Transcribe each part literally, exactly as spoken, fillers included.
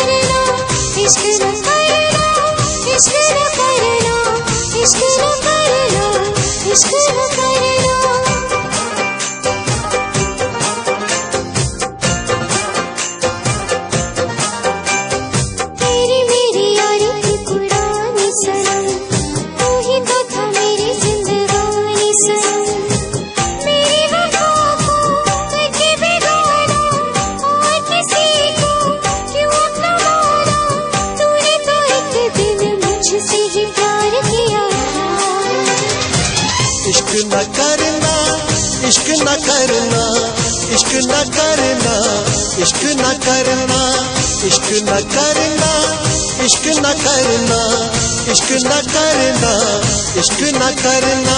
करना, इश्क न करना, इश्क न करना, इश्क न करना, इश्क न करना। तेरी मेरी यारी की पुरानी सनम, तू ही तो था मेरी जिंदगानी सनम। मेरी वफा को करके बिगाड़ा, और किसी को क्यों अपना माना। तूने तो एक दिन मुझसे ही प्यार किया। इश्क न करना, इश्क न करना, इश्क न करना, इश्क न करना, इश्क न करना, इश्क न करना, इश्क न करना, इश्क न करना।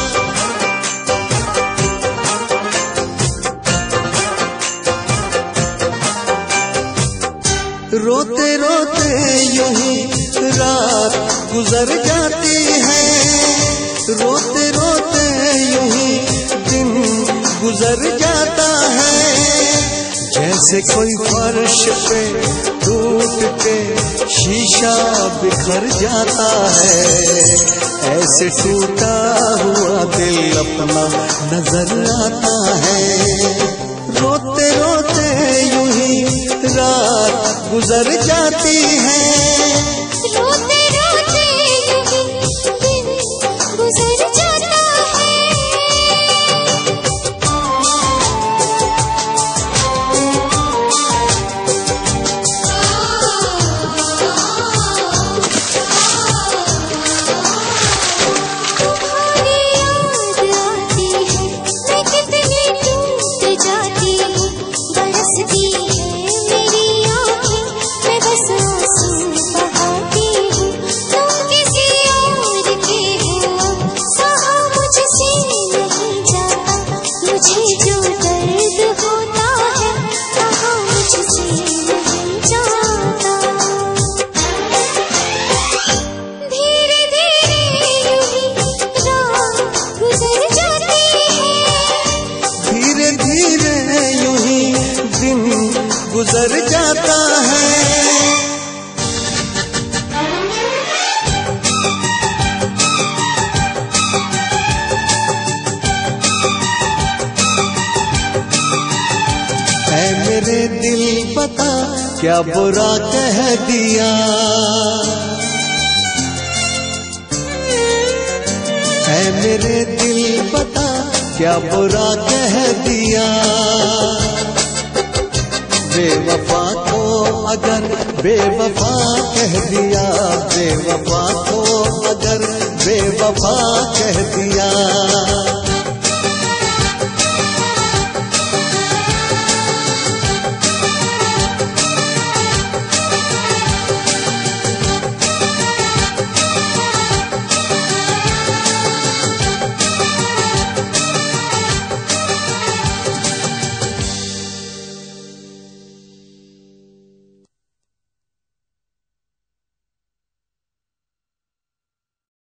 रोते रोते यूं ही रात गुजर जाती है, रोते रोते यूं ही दिन गुजर जाता है। जैसे कोई फर्श पे टूट के शीशा बिखर जाता है, ऐसे टूटा हुआ दिल अपना नजर आता है। रोते रोते यूं ही रात गुजर जाती है, रोते रोते यूं ही दिन गुजर जाता है। तुम्हारी याद आती है, मैं कितनी टूट जाती हूँ। बरसती है मेरी आँखें, मैं बस आंसू बहाती हूँ। तुम किसी और के हो, सहा मुझसे नहीं जाता। मुझे जो दर्द होता है, कहा मुझसे नहीं जाता। धीरे धीरे यूं ही रात गुजर जाती है, धीरे धीरे यूं ही दिन गुजर जाता है। ऐ मेरे दिल बता क्या बुरा कह दिया, ऐ मेरे दिल बता क्या बुरा कह दिया। बेवफा को अगर बेवफा कह दिया, बेवफा को अगर बेवफा कह दिया।